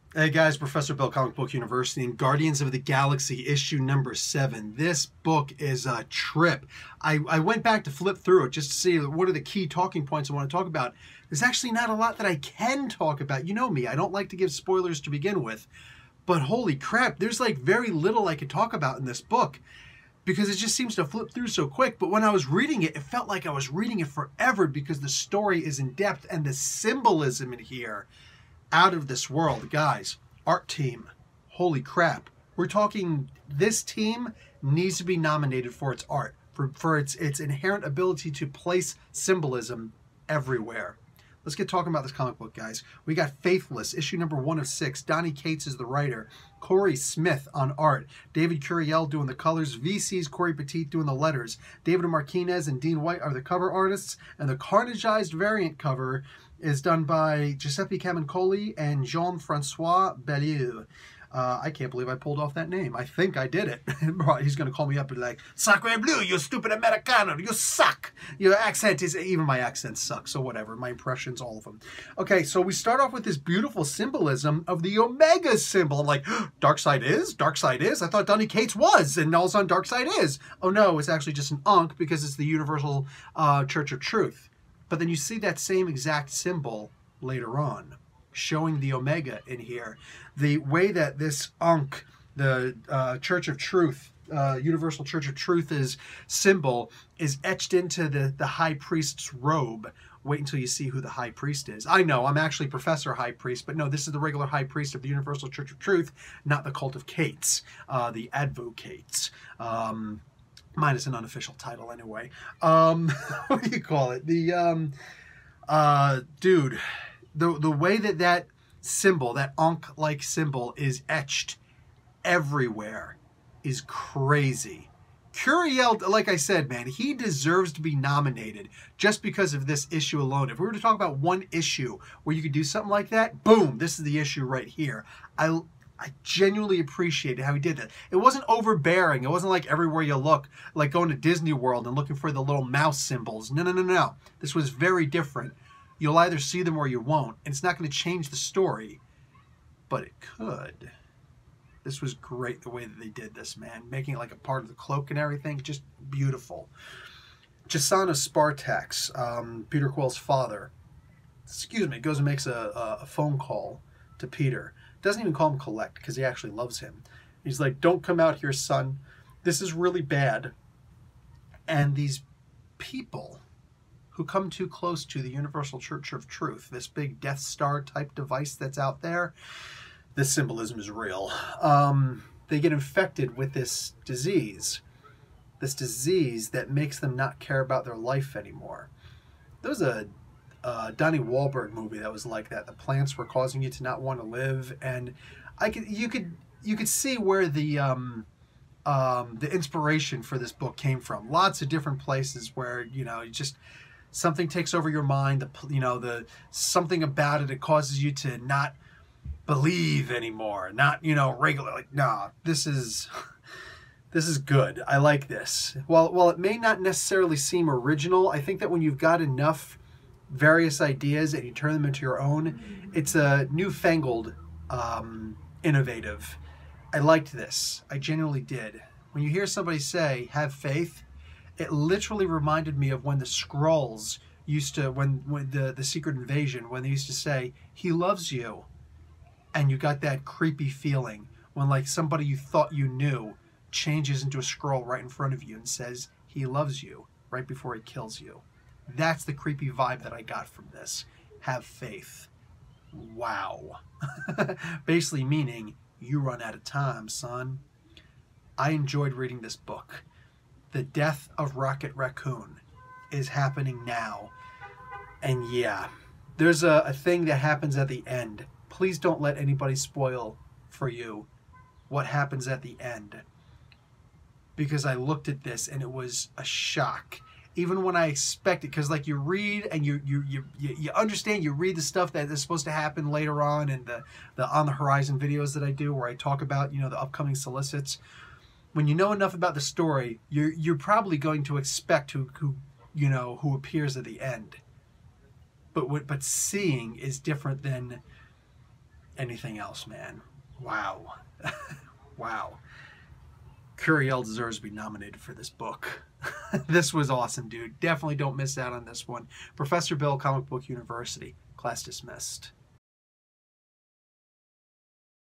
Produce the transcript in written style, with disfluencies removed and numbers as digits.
Hey guys, Professor Bill, Comic Book University, and Guardians of the Galaxy issue number 7. This book is a trip. I went back to flip through it just to see what are the key talking points I want to talk about. There's actually not a lot that I can talk about. You know me, I don't like to give spoilers to begin with. But holy crap, there's like very little I could talk about in this book because it just seems to flip through so quick. But when I was reading it, it felt like I was reading it forever because the story is in depth and the symbolism in here out of this world. Guys, art team, holy crap. We're talking, this team needs to be nominated for its art, for its inherent ability to place symbolism everywhere. Let's get talking about this comic book, guys. We got Faithless, issue number 1 of 6. Donnie Cates is the writer. Corey Smith on art. David Curiel doing the colors. VC's Corey Petit doing the letters. David Martinez and Dean White are the cover artists. And the Carnageized variant cover is done by Giuseppe Camuncoli and Jean-Francois Bellieu. I can't believe I pulled off that name. I think I did it. He's going to call me up and be like, Sacre Bleu, you stupid Americano, you suck. Your accent is, even my accent sucks, so whatever. My impressions, all of them. Okay, so we start off with this beautiful symbolism of the Omega symbol. I'm like, Darkseid is? Darkseid is? I thought Donny Cates was, and all of a sudden Darkseid is. Oh no, it's actually just an Ankh because it's the Universal Church of Truth. But then you see that same exact symbol later on, showing the Omega in here. The way that this Ankh, the Church of Truth, Universal Church of Truth symbol is etched into the High Priest's robe. Wait until you see who the High Priest is. I know, I'm actually Professor High Priest, but no, this is the regular High Priest of the Universal Church of Truth, not the Cult of Cates, the Advocates. Minus an unofficial title anyway. What do you call it? The, dude, the way that symbol, that Ankh-like symbol is etched everywhere is crazy. Curiel, like I said, man, he deserves to be nominated just because of this issue alone. If we were to talk about one issue where you could do something like that, boom, this is the issue right here. I genuinely appreciated how he did that. It wasn't overbearing. It wasn't like everywhere you look, like going to Disney World and looking for the little mouse symbols. No, no, no, no. This was very different. You'll either see them or you won't. And it's not going to change the story, but it could. This was great the way that they did this, man. Making it like a part of the cloak and everything. Just beautiful. Jasana Spartax, Peter Quill's father, goes and makes a phone call to Peter. Doesn't even call him Collect because he actually loves him. He's like, don't come out here, son. This is really bad. And these people who come too close to the Universal Church of Truth, this big Death Star type device that's out there, this symbolism is real. They get infected with this disease that makes them not care about their life anymore. There was a Donnie Wahlberg movie that was like that. The plants were causing you to not want to live, and you could see where the inspiration for this book came from. Lots of different places where you just something takes over your mind. The something about it causes you to not believe anymore. Not regular. Like, nah, this is good. I like this. While it may not necessarily seem original, I think that when you've got enough various ideas and you turn them into your own, it's a newfangled, innovative. I liked this. I genuinely did. When you hear somebody say, have faith, it literally reminded me of when the Skrulls used to, when the Secret Invasion, when they used to say, he loves you. And you got that creepy feeling when like somebody you thought you knew changes into a Skrull right in front of you and says, he loves you, right before he kills you. That's the creepy vibe that I got from this. Have faith. Wow. Basically meaning, you run out of time, son. I enjoyed reading this book. The Death of Rocket Raccoon is happening now. And yeah, there's a thing that happens at the end. Please don't let anybody spoil for you what happens at the end. Because I looked at this and it was a shock. Even when I expected, because like you read and you understand, you read the stuff that is supposed to happen later on in the On the Horizon videos that I do where I talk about, the upcoming solicits. When you know enough about the story, you're probably going to expect who appears at the end. But seeing is different than anything else, man. Wow. Wow. Curiel deserves to be nominated for this book. This was awesome, dude. Definitely don't miss out on this one. Professor Bill, Comic Book University. Class dismissed.